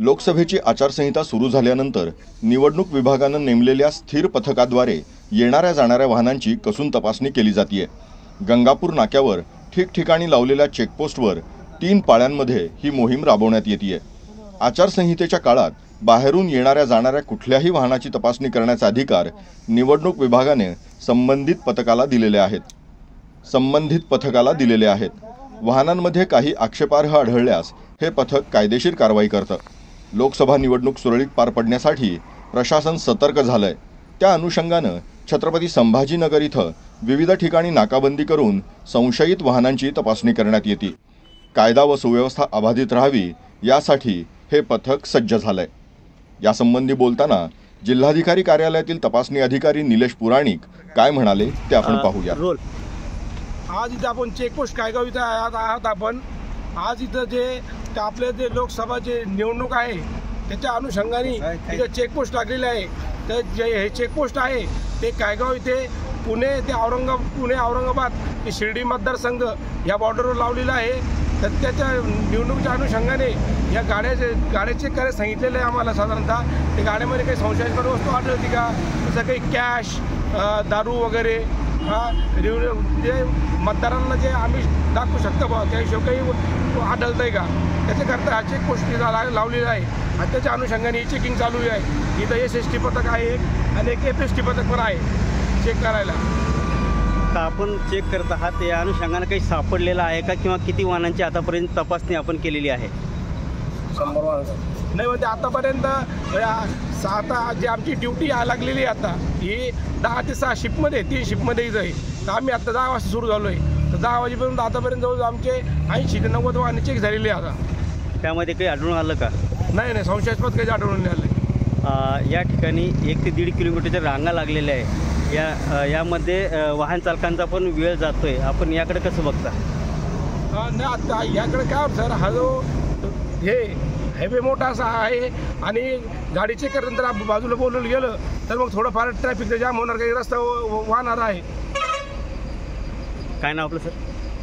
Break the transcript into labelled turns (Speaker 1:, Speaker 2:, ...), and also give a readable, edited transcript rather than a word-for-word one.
Speaker 1: लोकसभेची आचारसंहिता सुरू झाल्यानंतर निवडणूक विभागानं नेमलेल्या स्थिर पथकाद्वारे येणाऱ्या जाणाऱ्या वाहनांची कसून तपासणी केली जाते। गंगापूर नाक्यावर ठिकठिकाणी लावलेल्या चेकपोस्टवर 3 पाळ्यांमध्ये ही मोहीम राबवण्यात येते। आचारसंहितेच्या काळात बाहेरून येणाऱ्या जाणाऱ्या कुठल्याही वाहनाची तपासणी करण्याचा अधिकार निवडणूक विभागाने संबंधित पथकाला दिलेले आहेत। वाहनांमध्ये काही आक्षेपार्ह आढळल्यास हे पथक कायदेशीर कारवाई करतं। लोकसभा निवडणूक सुरळीत पार पडण्यासाठी प्रशासन सतर्क झालंय। त्या अनुषंगानं छत्रपती संभाजीनगर इथं विविध ठिकाणी नाकाबंदी करून संशयित वाहनांची तपासणी करण्यात येते। कायदा व सुव्यवस्था अबाधित राहावी यासाठी हे पथक सज्ज झालंय। यासंबंधी बोलताना जिल्हाधिकारी कार्यालयातील तपासणी अधिकारी निलेश पुराणिक काय म्हणाले ते आपण पाहूया।
Speaker 2: आज इथं आपण चेकपोस्ट कायगाव इथं आहात आपण। आज इथं जे आपले जे लोकसभाचे निवडणूक आहे त्याच्या अनुषंगाने इथं चेकपोस्ट लागलेले आहे। तर जे हे चेकपोस्ट आहे ते कायगाव इथे पुणे औरंगाबाद हे शिर्डी मतदारसंघ या बॉर्डरवर लावलेलं आहे। तर त्याच्या निवडणुकीच्या अनुषंगाने या गाड्या चेक करायला सांगितलेलं आहे आम्हाला। साधारणतः ते गाड्यामध्ये काही संशयास्पद वस्तू आढळती का, जसं काही कॅश, दारू वगैरे, जे मतदारांना जे आम्ही दाखवू शकतो बा त्या हिशोब काही आढळतं आहे का, त्याच्याकरता हा चेकपोस्ट लावलेला आहे। आणि त्याच्या अनुषंगाने ही चेकिंग चालू आहे। इथं SST पथक आहे आणि एक FST पथक पण आहे चेक करायला।
Speaker 3: तर आपण चेक करत आहात या अनुषंगाने काही सापडलेलं आहे का, किंवा किती वाहनांची आतापर्यंत तपासणी आपण केलेली आहे?
Speaker 2: 100 वाहन नाही, म्हणजे आतापर्यंत आता जी आमची ड्युटी लागलेली आहे आता ही 10 ते 6 शिफ्टमध्ये 3 शिफ्टमध्ये आहे। तर आम्ही आता 10 वाजता सुरू झालो आहे। तर 10 वाजेपर्यंत आतापर्यंत जवळ आमचे 80 ते 90 वाहने चेक झालेली आहे। आता
Speaker 3: त्यामध्ये काही आढळून आलं का?
Speaker 2: नाही, संशयास्पद काही आढळून नाही आलं।
Speaker 3: या ठिकाणी 1 ते 1.5 किलोमीटरच्या रांगा लागलेल्या आहे। यामध्ये वाहन चालकांचा पण वेळ जातोय। आपण याकडे कसं बघता?
Speaker 2: नाही, आता याकडे काय होतं सर, हा जो हे हायवे मोठा असा आहे आणि गाडी चेक करताना बाजूला बोलवलं गेलं तर मग थोडंफार ट्रॅफिक जाम होणार, काही रस्ता वाहणार आहे।
Speaker 3: काय नाव आपलं सर?